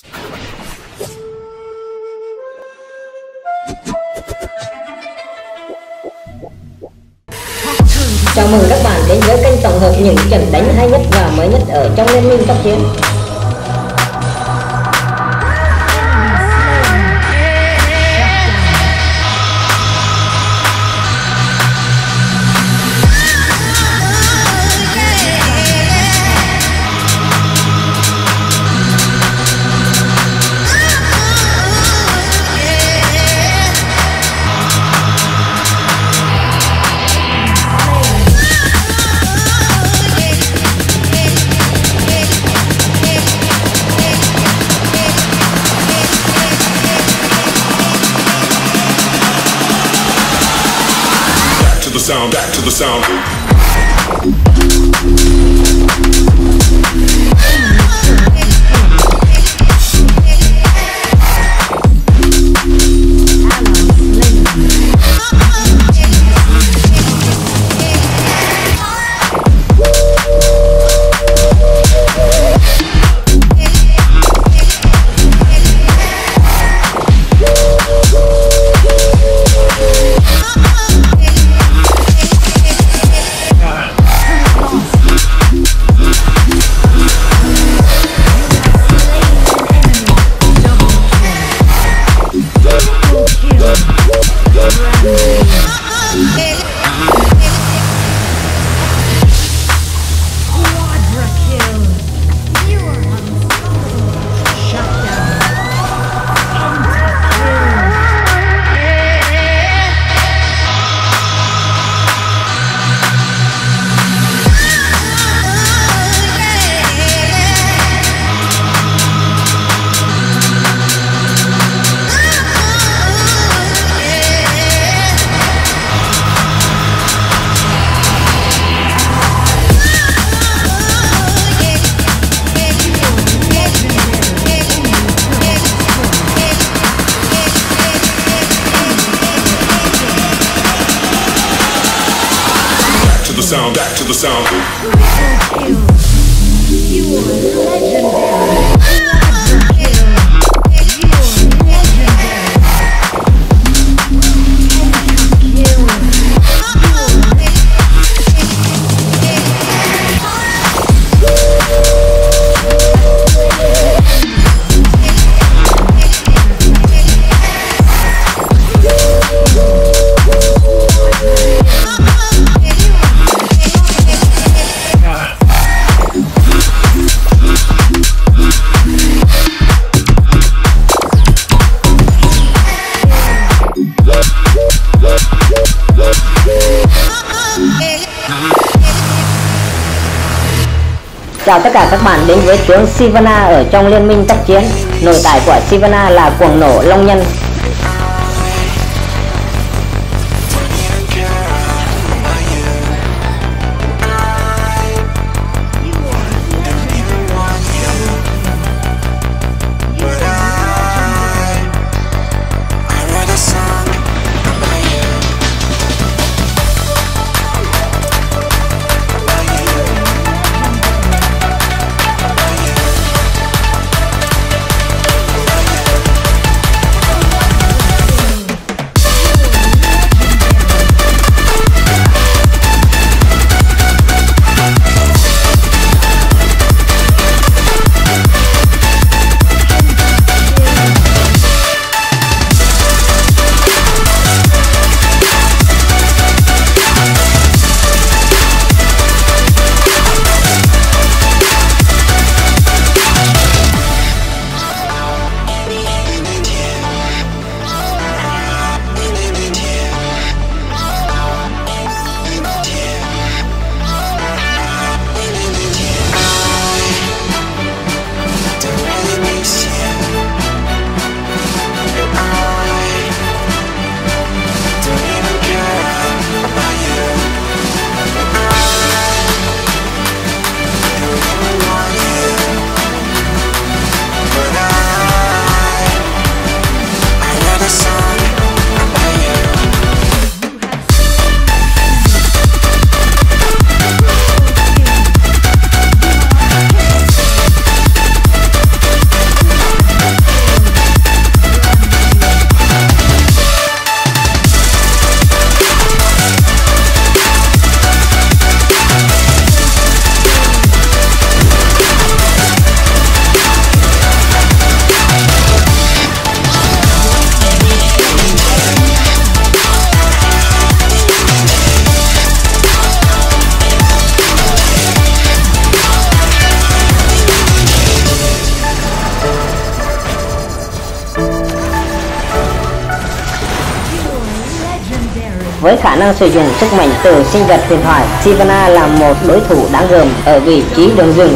Chào mừng các bạn đến với kênh tổng hợp những trận đánh hay nhất và mới nhất ở trong liên minh tác chiến. Back to the sound. Back to the sound. You are legendary. Chào tất cả các bạn đến với tướng SHYVANA ở trong liên minh tác chiến. Nội tại của SHYVANA là cuồng nổ long nhân. Với khả năng sử dụng sức mạnh từ sinh vật huyền thoại, SHYVANA là một đối thủ đáng gờm ở vị trí đường rừng.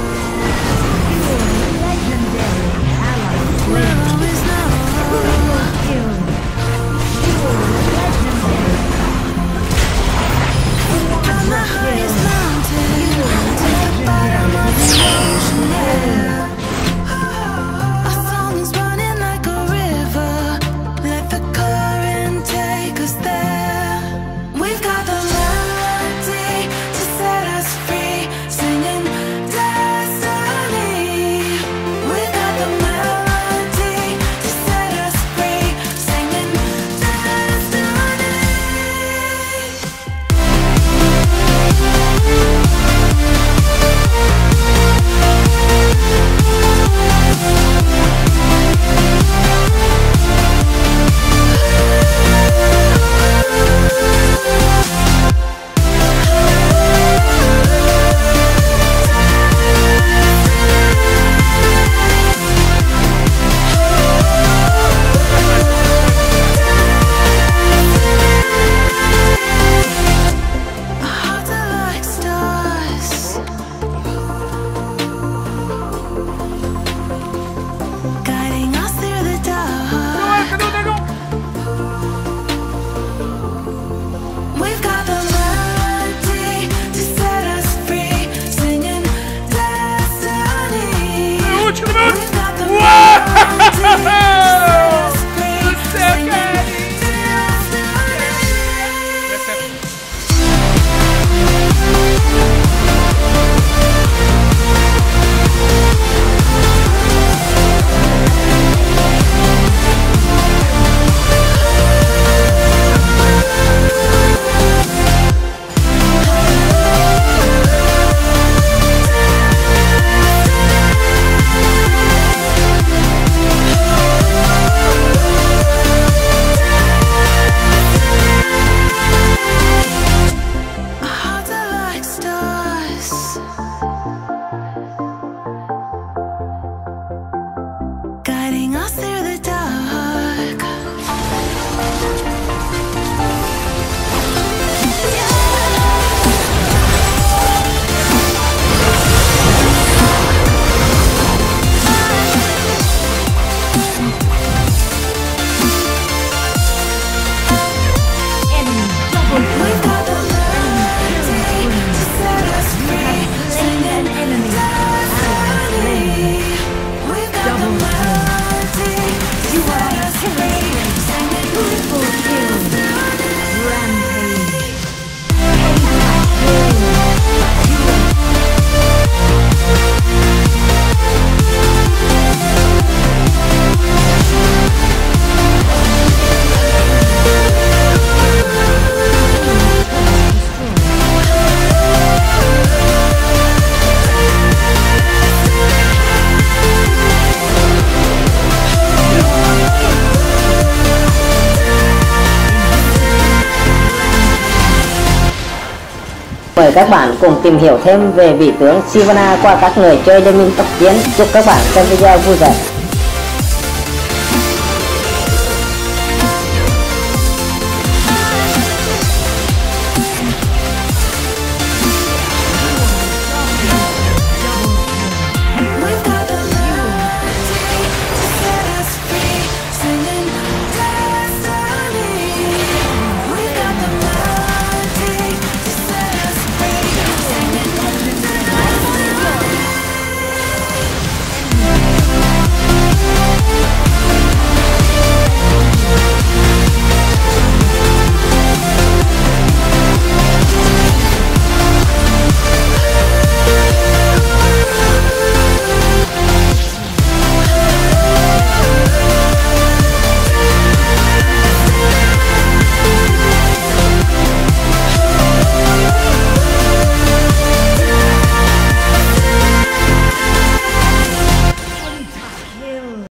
Mời các bạn cùng tìm hiểu thêm về vị tướng SHYVANA qua các người chơi Liên minh tốc chiến. Chúc các bạn xem video vui vẻ.